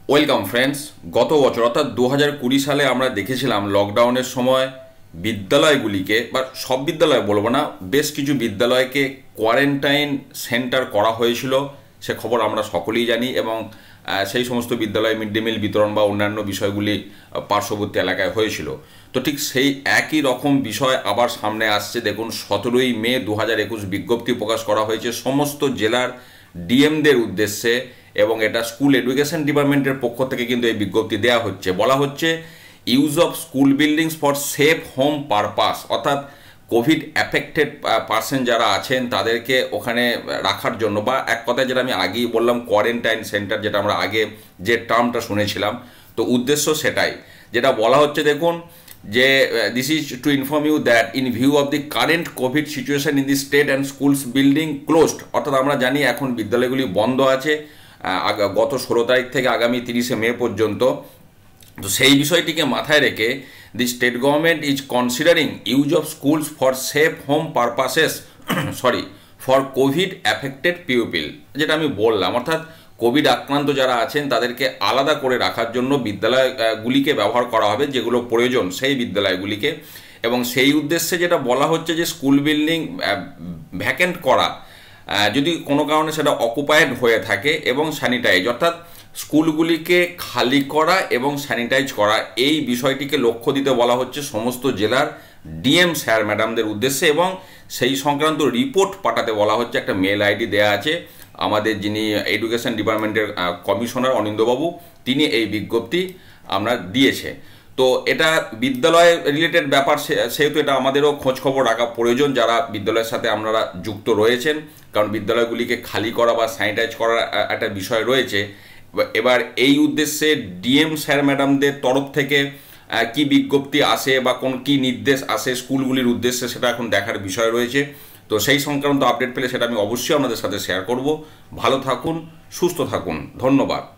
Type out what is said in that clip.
Welcome friends. গত বছর অর্থাৎ 2020 সালে আমরা দেখেছিলাম লকডাউনের সময় বিদ্যালয়গুলিকে, বা সব বিদ্যালয় বলবো না, বেশ কিছু বিদ্যালয়কে কোয়ারেন্টাইন সেন্টার করা হয়েছিল। সে খবর আমরা সকলেই জানি, এবং সেই সমস্ত বিদ্যালয়ে মিড ডে মিল বিতরণ বা অন্যান্য বিষয়গুলি পার্শ্ববর্তী এলাকায় হয়েছিল। তো ঠিক সেই একই রকম বিষয় আবার সামনে আসছে। দেখুন, 17ই মে 2021 বিজ্ঞপ্তি প্রকাশ করা হয়েছে সমস্ত জেলার ডিএমদের উদ্দেশ্যে, এবং এটা স্কুল এডুকেশন ডিপার্টমেন্টের পক্ষ থেকে কিন্তু এই বিজ্ঞপ্তি দেওয়া হচ্ছে। বলা হচ্ছে use of school buildings for safe home purpose, অর্থাৎ কোভিড অ্যাফেক্টেড পার্সন যারা আছেন তাদেরকে ওখানে রাখার জন্য, বা এক কথায় যেটা আমি আগেই বললাম কোয়ারেন্টাইন সেন্টার, যেটা আমরা আগে যে টার্মটা শুনেছিলাম, তো উদ্দেশ্য সেটাই। যেটা বলা হচ্ছে দেখুন যে this is to inform you that in view of the current covid situation in the state and schools building closed, অর্থাৎ আমরা জানি এখন বিদ্যালয়গুলি বন্ধ আছে গত 16 তারিখ থেকে আগামী 30শে মে পর্যন্ত। তো সেই বিষয়টিকে মাথায় রেখে the state government is considering use of schools for safe home purposes for covid affected pupil, যেটা আমি বললাম, অর্থাৎ কোভিড আক্রান্ত যারা আছেন তাদেরকে আলাদা করে রাখার জন্য বিদ্যালয়গুলিকে ব্যবহার করা হবে, যেগুলো প্রয়োজন সেই বিদ্যালয়গুলিকে। এবং সেই উদ্দেশ্যে যেটা বলা হচ্ছে যে স্কুল বিল্ডিং ভ্যাকেন্ট করা, যদি কোনো কারণে সেটা অকুপায়েড হয়ে থাকে, এবং স্যানিটাইজ, অর্থাৎ স্কুলগুলিকে খালি করা এবং স্যানিটাইজ করা, এই বিষয়টিকে লক্ষ্য দিতে বলা হচ্ছে সমস্ত জেলার ডিএম স্যার ম্যাডামদের উদ্দেশ্যে, এবং সেই সংক্রান্ত রিপোর্ট পাঠাতে বলা হচ্ছে। একটা মেল আইডি দেওয়া আছে, আমাদের যিনি এডুকেশন ডিপার্টমেন্টের কমিশনার অনিন্দবাবু, তিনি এই বিজ্ঞপ্তি আমরা দিয়েছে। তো এটা বিদ্যালয় রিলেটেড ব্যাপার, সেহেতু এটা আমাদেরও খোঁজখবর রাখা প্রয়োজন যারা বিদ্যালয়ের সাথে আপনারা যুক্ত রয়েছেন, কারণ বিদ্যালয়গুলিকে খালি করা বা স্যানিটাইজ করার একটা বিষয় রয়েছে। এবার এই উদ্দেশ্যে ডিএম স্যার ম্যাডামদের তরফ থেকে কি বিজ্ঞপ্তি আসে বা কি নির্দেশ আসে স্কুলগুলির উদ্দেশ্যে, সেটা এখন দেখার বিষয় রয়েছে। তো সেই সংক্রান্ত আপডেট পেলে সেটা আমি অবশ্যই আপনাদের সাথে শেয়ার করব। ভালো থাকুন, সুস্থ থাকুন, ধন্যবাদ।